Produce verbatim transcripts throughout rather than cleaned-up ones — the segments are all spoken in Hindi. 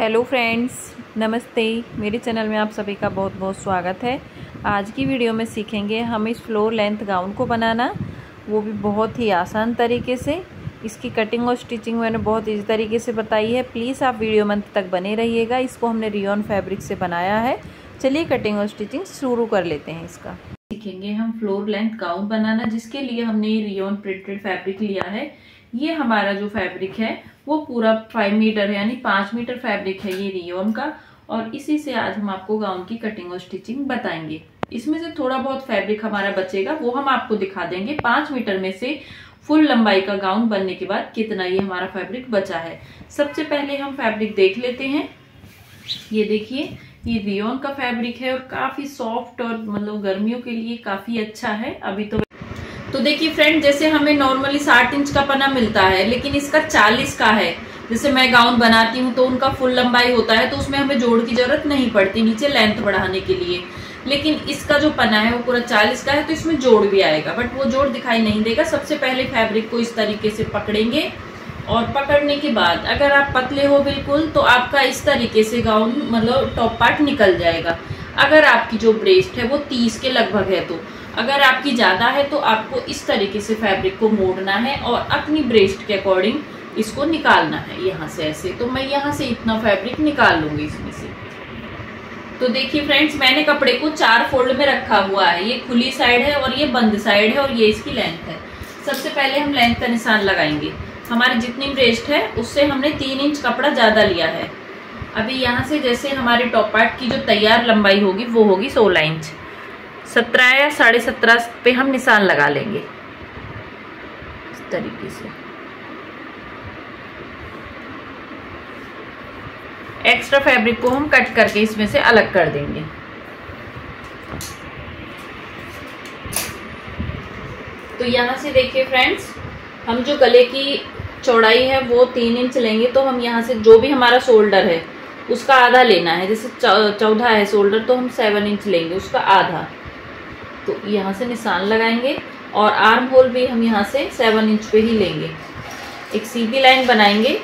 हेलो फ्रेंड्स, नमस्ते। मेरे चैनल में आप सभी का बहुत बहुत स्वागत है। आज की वीडियो में सीखेंगे हम इस फ्लोर लेंथ गाउन को बनाना, वो भी बहुत ही आसान तरीके से। इसकी कटिंग और स्टिचिंग मैंने बहुत इजी तरीके से बताई है। प्लीज़ आप वीडियो में अंत तक बने रहिएगा। इसको हमने रियॉन फैब्रिक से बनाया है। चलिए कटिंग और स्टिचिंग शुरू कर लेते हैं। इसका सीखेंगे हम फ्लोर लेंथ गाउन बनाना, जिसके लिए हमने रियॉन प्रिंटेड फैब्रिक लिया है। ये हमारा जो फैब्रिक है वो पूरा फाइव मीटर है, यानी पाँच मीटर फैब्रिक है ये रियॉन का। और इसी से आज हम आपको गाउन की कटिंग और स्टिचिंग बताएंगे। इसमें से थोड़ा बहुत फैब्रिक हमारा बचेगा, वो हम आपको दिखा देंगे। पाँच मीटर में से फुल लंबाई का गाउन बनने के बाद कितना ये हमारा फैब्रिक बचा है। सबसे पहले हम फैब्रिक देख लेते हैं। ये देखिए, ये रियॉन का फैब्रिक है और काफी सॉफ्ट और मतलब गर्मियों के लिए काफी अच्छा है। अभी तो तो देखिए फ्रेंड, जैसे हमें नॉर्मली साठ इंच का पना मिलता है, लेकिन इसका चालीस का है। जैसे मैं गाउन बनाती हूँ तो उनका फुल लंबाई होता है, तो उसमें हमें जोड़ की जरूरत नहीं पड़ती नीचे लेंथ बढ़ाने के लिए। लेकिन इसका जो पना है वो पूरा चालीस का है, तो इसमें जोड़ भी आएगा, बट वो जोड़ दिखाई नहीं देगा। सबसे पहले फैब्रिक को इस तरीके से पकड़ेंगे और पकड़ने के बाद अगर आप पतले हो बिल्कुल, तो आपका इस तरीके से गाउन मतलब टॉप पार्ट निकल जाएगा। अगर आपकी जो ब्रेस्ट है वो तीस के लगभग है, तो अगर आपकी ज्यादा है तो आपको इस तरीके से फैब्रिक को मोड़ना है और अपनी ब्रेस्ट के अकॉर्डिंग इसको निकालना है। यहाँ से ऐसे, तो मैं यहाँ से इतना फैब्रिक निकाल लूंगी इसमें से। तो देखिए फ्रेंड्स, मैंने कपड़े को चार फोल्ड में रखा हुआ है। ये खुली साइड है और ये बंद साइड है और ये इसकी लेंथ है। सबसे पहले हम लेंथ का निशान लगाएंगे। हमारी जितनी ब्रेस्ट है उससे हमने तीन इंच कपड़ा ज्यादा लिया है। अभी यहाँ से जैसे हमारे टॉप पार्ट की जो तैयार लंबाई होगी वो होगी सोलह इंच। सत्रह या साढ़े सत्रह पे हम निशान लगा लेंगे इस तरीके से। एक्स्ट्रा फैब्रिक को हम कट करके इसमें से अलग कर देंगे। तो यहाँ से देखिए फ्रेंड्स, हम जो गले की चौड़ाई है वो तीन इंच लेंगे, तो हम यहाँ से जो भी हमारा शोल्डर है उसका आधा लेना है। जैसे चौदह है शोल्डर, तो हम सेवन इंच लेंगे उसका आधा। तो यहाँ से निशान लगाएंगे और आर्म होल भी हम यहाँ से सेवन इंच पे ही लेंगे। एक सीधी लाइन बनाएंगे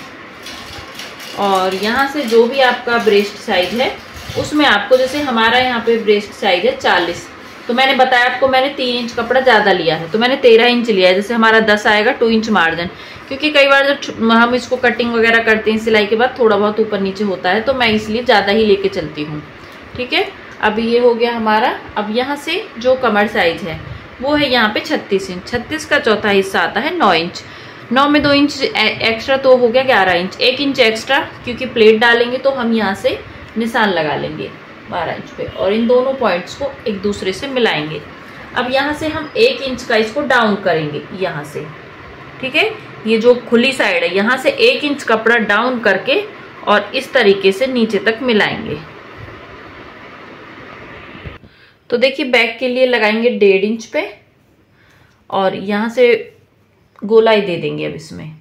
और यहाँ से जो भी आपका ब्रेस्ट साइज है उसमें आपको, जैसे हमारा यहाँ पे ब्रेस्ट साइज है चालीस, तो मैंने बताया आपको मैंने तीन इंच कपड़ा ज़्यादा लिया है, तो मैंने तेरह इंच लिया है। जैसे हमारा दस आएगा टू इंच मार्जिन, क्योंकि कई बार जब हम इसको कटिंग वगैरह करते हैं सिलाई के बाद थोड़ा बहुत ऊपर नीचे होता है, तो मैं इसलिए ज़्यादा ही लेके चलती हूँ। ठीक है, अभी ये हो गया हमारा। अब यहाँ से जो कमर साइज है वो है यहाँ पे छत्तीस इंच। छत्तीस का चौथा हिस्सा आता है नौ इंच। नौ में दो इंच एक्स्ट्रा तो हो गया ग्यारह इंच। एक इंच एक्स्ट्रा क्योंकि प्लेट डालेंगे, तो हम यहाँ से निशान लगा लेंगे बारह इंच पे और इन दोनों पॉइंट्स को एक दूसरे से मिलाएंगे। अब यहाँ से हम एक इंच का इसको डाउन करेंगे यहाँ से। ठीक है, ये जो खुली साइड है यहाँ से एक इंच कपड़ा डाउन करके और इस तरीके से नीचे तक मिलाएंगे। तो देखिए, बैक के लिए लगाएंगे डेढ़ इंच पे और यहाँ से गोलाई दे देंगे। अब इसमें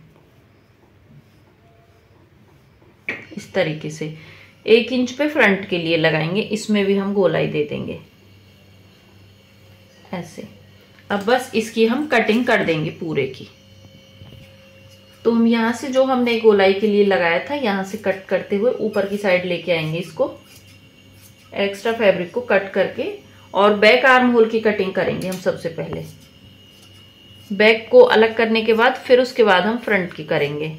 इस तरीके से एक इंच पे फ्रंट के लिए लगाएंगे, इसमें भी हम गोलाई दे देंगे ऐसे। अब बस इसकी हम कटिंग कर देंगे पूरे की। तो हम यहाँ से जो हमने गोलाई के लिए लगाया था यहाँ से कट करते हुए ऊपर की साइड लेके आएंगे इसको, एक्स्ट्रा फैब्रिक को कट करके, और बैक आर्म होल की कटिंग करेंगे हम। सबसे पहले बैक को अलग करने के बाद फिर उसके बाद हम फ्रंट की करेंगे।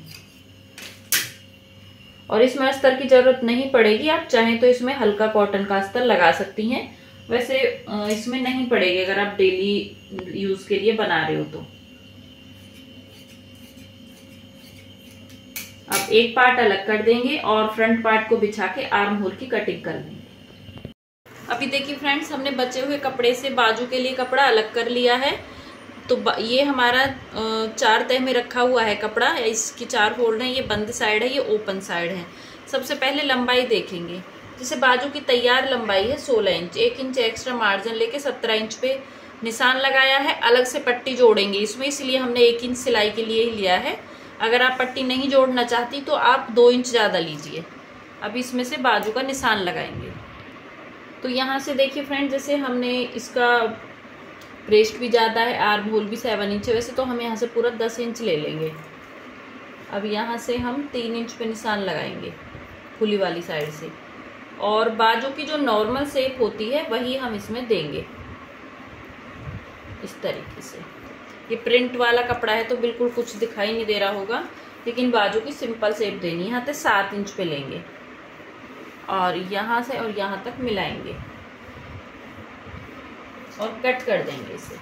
और इसमें अस्तर की जरूरत नहीं पड़ेगी, आप चाहें तो इसमें हल्का कॉटन का अस्तर लगा सकती हैं। वैसे इसमें नहीं पड़ेगी अगर आप डेली यूज के लिए बना रहे हो तो। अब एक पार्ट अलग कर देंगे और फ्रंट पार्ट को बिछा के आर्म होल की कटिंग कर लेंगे। अभी देखिए फ्रेंड्स, हमने बचे हुए कपड़े से बाजू के लिए कपड़ा अलग कर लिया है। तो ये हमारा चार तह में रखा हुआ है कपड़ा। इसकी चार फोल्ड है, ये बंद साइड है, ये ओपन साइड है। सबसे पहले लंबाई देखेंगे। जैसे बाजू की तैयार लंबाई है सोलह इंच। एक इंच एक्स्ट्रा मार्जिन लेके सत्रह इंच पे निशान लगाया है। अलग से पट्टी जोड़ेंगे इसमें, इसलिए हमने एक इंच सिलाई के लिए ही लिया है। अगर आप पट्टी नहीं जोड़ना चाहती तो आप दो इंच ज़्यादा लीजिए। अब इसमें से बाजू का निशान लगाएंगे। तो यहाँ से देखिए फ्रेंड, जैसे हमने इसका ब्रेस्ट भी ज़्यादा है, आर्म होल भी सेवन इंच है, वैसे तो हम यहाँ से पूरा दस इंच ले लेंगे। अब यहाँ से हम तीन इंच पे निशान लगाएंगे। खुली वाली साइड से। और बाजू की जो नॉर्मल शेप होती है वही हम इसमें देंगे इस तरीके से। ये प्रिंट वाला कपड़ा है तो बिल्कुल कुछ दिखाई नहीं दे रहा होगा, लेकिन बाजू की सिंपल शेप देनी है। यहाँ से सात इंच पे लेंगे और यहाँ से और यहाँ तक मिलाएंगे और कट कर देंगे इसे।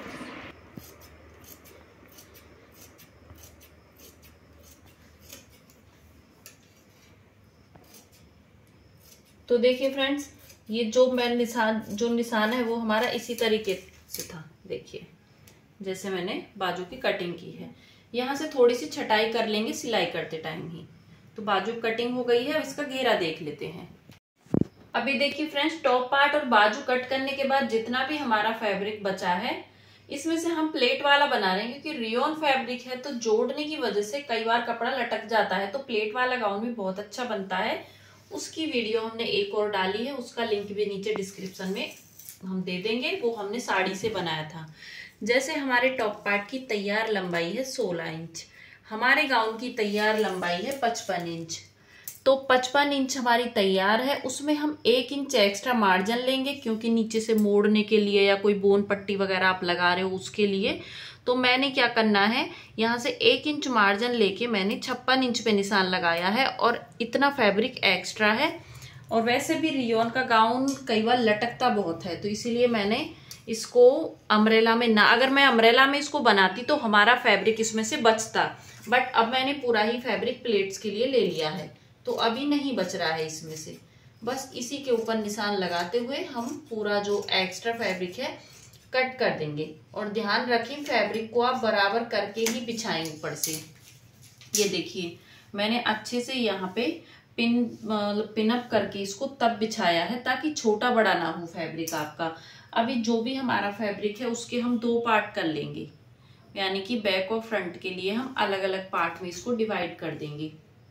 तो देखिए फ्रेंड्स, ये जो मैं निशान जो निशान है वो हमारा इसी तरीके से था। देखिए जैसे मैंने बाजू की कटिंग की है, यहाँ से थोड़ी सी छटाई कर लेंगे सिलाई करते टाइम ही। तो बाजू कटिंग हो गई है, अब इसका घेरा देख लेते हैं। अभी देखिए फ्रेंड्स, टॉप पार्ट और बाजू कट करने के बाद जितना भी हमारा फैब्रिक बचा है, इसमें से हम प्लेट वाला बना रहे हैं। क्योंकि रियोन फैब्रिक है तो जोड़ने की वजह से कई बार कपड़ा लटक जाता है, तो प्लेट वाला गाउन भी बहुत अच्छा बनता है। उसकी वीडियो हमने एक और डाली है, उसका लिंक भी नीचे डिस्क्रिप्शन में हम दे देंगे। वो हमने साड़ी से बनाया था। जैसे हमारे टॉप पार्ट की तैयार लंबाई है सोलह इंच, हमारे गाउन की तैयार लंबाई है पचपन इंच। तो पचपन इंच हमारी तैयार है, उसमें हम एक इंच एक्स्ट्रा मार्जिन लेंगे, क्योंकि नीचे से मोड़ने के लिए या कोई बोन पट्टी वगैरह आप लगा रहे हो उसके लिए। तो मैंने क्या करना है, यहाँ से एक इंच मार्जिन लेके मैंने छप्पन इंच पे निशान लगाया है और इतना फैब्रिक एक्स्ट्रा है। और वैसे भी रियोन का गाउन कई बार लटकता बहुत है, तो इसीलिए मैंने इसको अम्ब्रेला में ना, अगर मैं अम्ब्रेला में इसको बनाती तो हमारा फैब्रिक इसमें से बचता, बट अब मैंने पूरा ही फैब्रिक प्लेट्स के लिए ले लिया है, तो अभी नहीं बच रहा है इसमें से। बस इसी के ऊपर निशान लगाते हुए हम पूरा जो एक्स्ट्रा फैब्रिक है कट कर देंगे। और ध्यान रखें, फैब्रिक को आप बराबर करके ही बिछाएं ऊपर से। ये देखिए मैंने अच्छे से यहाँ पे पिन पिन अप करके इसको तब बिछाया है ताकि छोटा बड़ा ना हो फैब्रिक आपका। अभी जो भी हमारा फैब्रिक है उसके हम दो पार्ट कर लेंगे, यानी कि बैक और फ्रंट के लिए हम अलग अलग पार्ट में इसको डिवाइड कर देंगे।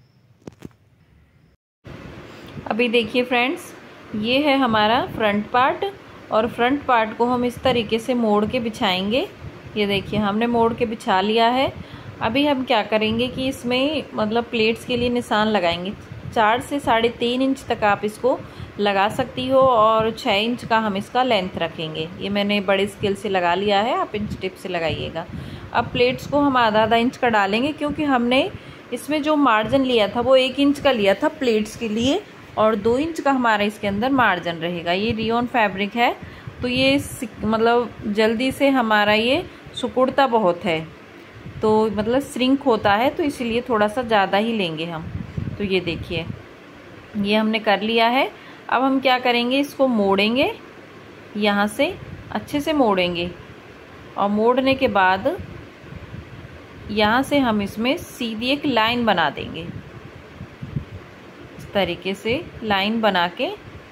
अभी देखिए फ्रेंड्स, ये है हमारा फ्रंट पार्ट और फ्रंट पार्ट को हम इस तरीके से मोड़ के बिछाएंगे। ये देखिए हमने मोड़ के बिछा लिया है। अभी हम क्या करेंगे कि इसमें मतलब प्लेट्स के लिए निशान लगाएंगे। चार से साढ़े तीन इंच तक आप इसको लगा सकती हो और छः इंच का हम इसका लेंथ रखेंगे। ये मैंने बड़े स्केल से लगा लिया है, आप इंच टिप से लगाइएगा। अब प्लेट्स को हम आधा आधा इंच का डालेंगे, क्योंकि हमने इसमें जो मार्जिन लिया था वो एक इंच का लिया था प्लेट्स के लिए, और दो इंच का हमारा इसके अंदर मार्जिन रहेगा। ये रियोन फैब्रिक है तो ये मतलब जल्दी से हमारा ये सिकुड़ता बहुत है, तो मतलब श्रिंक होता है, तो इसीलिए थोड़ा सा ज़्यादा ही लेंगे हम। तो ये देखिए ये हमने कर लिया है। अब हम क्या करेंगे, इसको मोड़ेंगे, यहाँ से अच्छे से मोड़ेंगे और मोड़ने के बाद यहाँ से हम इसमें सीधी एक लाइन बना देंगे। इस तरीके से लाइन बना के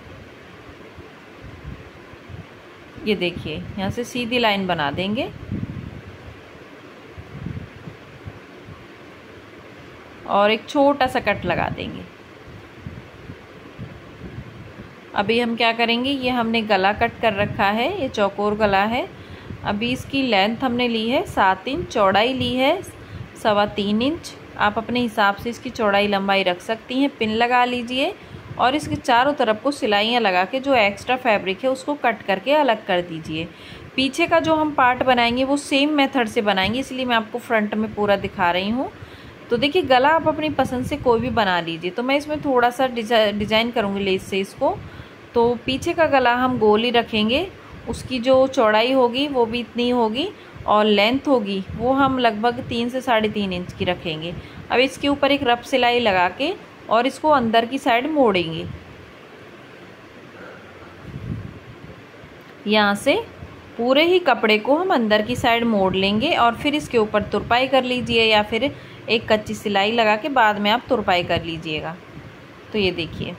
ये देखिए यहाँ से सीधी लाइन बना देंगे और एक छोटा सा कट लगा देंगे। अभी हम क्या करेंगे, ये हमने गला कट कर रखा है, ये चौकोर गला है। अभी इसकी लेंथ हमने ली है सात इंच, चौड़ाई ली है सवा तीन इंच। आप अपने हिसाब से इसकी चौड़ाई लंबाई रख सकती हैं। पिन लगा लीजिए और इसके चारों तरफ को सिलाइयाँ लगा के जो एक्स्ट्रा फैब्रिक है उसको कट करके अलग कर दीजिए। पीछे का जो हम पार्ट बनाएंगे वो सेम मेथड से बनाएंगे, इसलिए मैं आपको फ्रंट में पूरा दिखा रही हूँ। तो देखिए गला आप अपनी पसंद से कोई भी बना लीजिए। तो मैं इसमें थोड़ा सा डिज़ाइन करूँगी लेस से इसको। तो पीछे का गला हम गोल ही रखेंगे, उसकी जो चौड़ाई होगी वो भी इतनी होगी और लेंथ होगी वो हम लगभग तीन से साढ़े तीन इंच की रखेंगे। अब इसके ऊपर एक रफ सिलाई लगा के और इसको अंदर की साइड मोड़ेंगे। यहाँ से पूरे ही कपड़े को हम अंदर की साइड मोड़ लेंगे और फिर इसके ऊपर तुरपाई कर लीजिए या फिर एक कच्ची सिलाई लगा के बाद में आप तुरपाई कर लीजिएगा। तो ये देखिए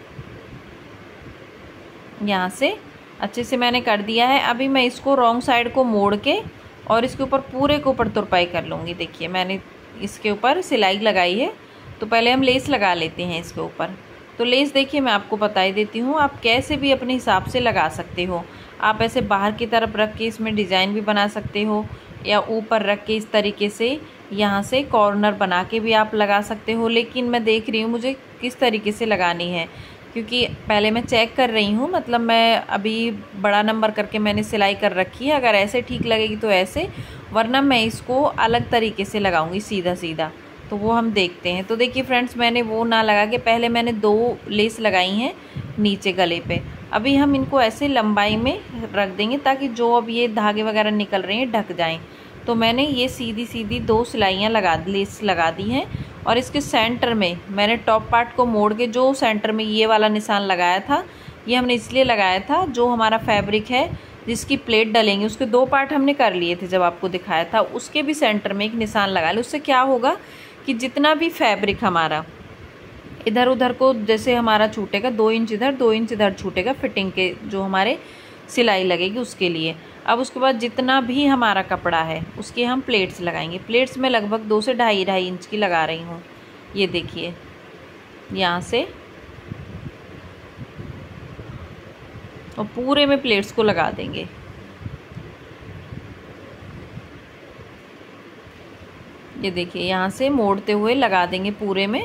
यहाँ से अच्छे से मैंने कर दिया है। अभी मैं इसको रॉन्ग साइड को मोड़ के और इसके ऊपर पूरे के ऊपर तुरपाई कर लूँगी। देखिए मैंने इसके ऊपर सिलाई लगाई है, तो पहले हम लेस लगा लेते हैं इसके ऊपर। तो लेस देखिए मैं आपको बता ही देती हूँ, आप कैसे भी अपने हिसाब से लगा सकते हो। आप ऐसे बाहर की तरफ रख के इसमें डिज़ाइन भी बना सकते हो, या ऊपर रख के इस तरीके से यहाँ से कॉर्नर बना के भी आप लगा सकते हो। लेकिन मैं देख रही हूँ मुझे किस तरीके से लगानी है, क्योंकि पहले मैं चेक कर रही हूँ, मतलब मैं अभी बड़ा नंबर करके मैंने सिलाई कर रखी है। अगर ऐसे ठीक लगेगी तो ऐसे, वरना मैं इसको अलग तरीके से लगाऊंगी सीधा सीधा, तो वो हम देखते हैं। तो देखिए फ्रेंड्स, मैंने वो ना लगा के पहले मैंने दो लेस लगाई हैं नीचे गले पे। अभी हम इनको ऐसे लंबाई में रख देंगे ताकि जो अब ये धागे वगैरह निकल रहे हैं ढक जाएं। तो मैंने ये सीधी सीधी दो सिलाइयाँ लगा लेस लगा दी हैं, और इसके सेंटर में मैंने टॉप पार्ट को मोड़ के जो सेंटर में ये वाला निशान लगाया था, ये हमने इसलिए लगाया था, जो हमारा फैब्रिक है जिसकी प्लेट डलेंगे उसके दो पार्ट हमने कर लिए थे जब आपको दिखाया था, उसके भी सेंटर में एक निशान लगा ले। उससे क्या होगा कि जितना भी फैब्रिक हमारा इधर उधर को जैसे हमारा छूटेगा, दो इंच इधर दो इंच इधर छूटेगा, फिटिंग के जो हमारे सिलाई लगेगी उसके लिए। अब उसके बाद जितना भी हमारा कपड़ा है उसकी हम प्लेट्स लगाएंगे। प्लेट्स में लगभग दो से ढाई ढाई इंच की लगा रही हूँ। ये देखिए, यहाँ से और पूरे में प्लेट्स को लगा देंगे। ये देखिए, यहाँ से मोड़ते हुए लगा देंगे पूरे में।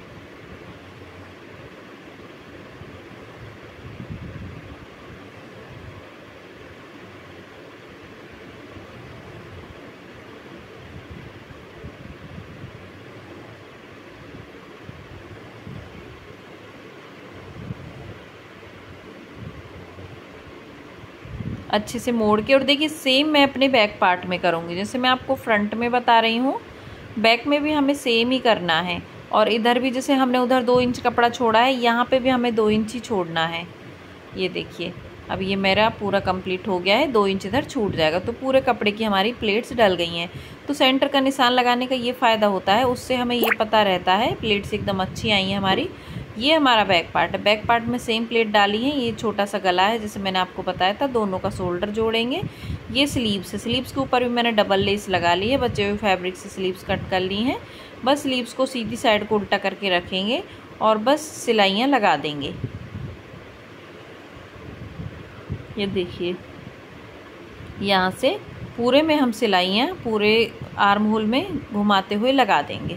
अच्छे से मोड़ के, और देखिए सेम मैं अपने बैक पार्ट में करूँगी, जैसे मैं आपको फ्रंट में बता रही हूँ, बैक में भी हमें सेम ही करना है। और इधर भी जैसे हमने उधर दो इंच कपड़ा छोड़ा है, यहाँ पे भी हमें दो इंच ही छोड़ना है। ये देखिए, अब ये मेरा पूरा कंप्लीट हो गया है, दो इंच इधर छूट जाएगा, तो पूरे कपड़े की हमारी प्लेट्स डल गई हैं। तो सेंटर का निशान लगाने का ये फ़ायदा होता है, उससे हमें ये पता रहता है प्लेट्स एकदम अच्छी आई हैं हमारी। ये हमारा बैक पार्ट है, बैक पार्ट में सेम प्लेट डाली है। ये छोटा सा गला है जैसे मैंने आपको बताया था, दोनों का शोल्डर जोड़ेंगे। ये स्लीव्स है, स्लीव्स के ऊपर भी मैंने डबल लेस लगा ली है, बचे हुए फैब्रिक से स्लीव्स कट कर ली हैं। बस स्लीव्स को सीधी साइड को उल्टा करके रखेंगे और बस सिलाइयाँ लगा देंगे। ये देखिए, यहाँ से पूरे में हम सिलाइयाँ पूरे आर्म होल में घुमाते हुए लगा देंगे।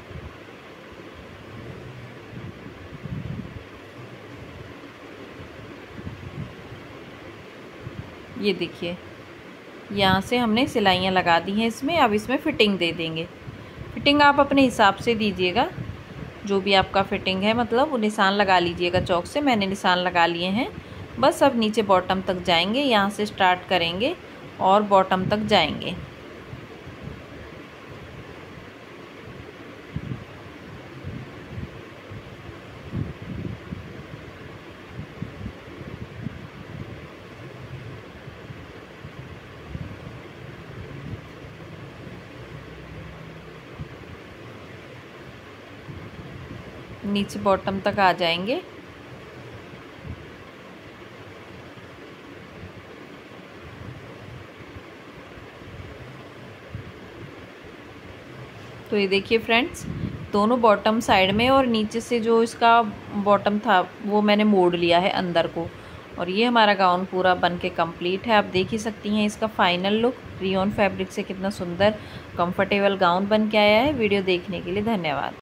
ये देखिए, यहाँ से हमने सिलाइयाँ लगा दी हैं इसमें। अब इसमें फ़िटिंग दे देंगे। फ़िटिंग आप अपने हिसाब से दीजिएगा, जो भी आपका फ़िटिंग है, मतलब वो निशान लगा लीजिएगा चौक से। मैंने निशान लगा लिए हैं। बस अब नीचे बॉटम तक जाएंगे, यहाँ से स्टार्ट करेंगे और बॉटम तक जाएंगे। नीचे बॉटम तक आ जाएंगे। तो ये देखिए फ्रेंड्स, दोनों बॉटम साइड में और नीचे से जो इसका बॉटम था वो मैंने मोड़ लिया है अंदर को। और ये हमारा गाउन पूरा बन के कम्प्लीट है। आप देख ही सकती हैं इसका फाइनल लुक। रियोन फैब्रिक से कितना सुंदर कंफर्टेबल गाउन बन के आया है। वीडियो देखने के लिए धन्यवाद।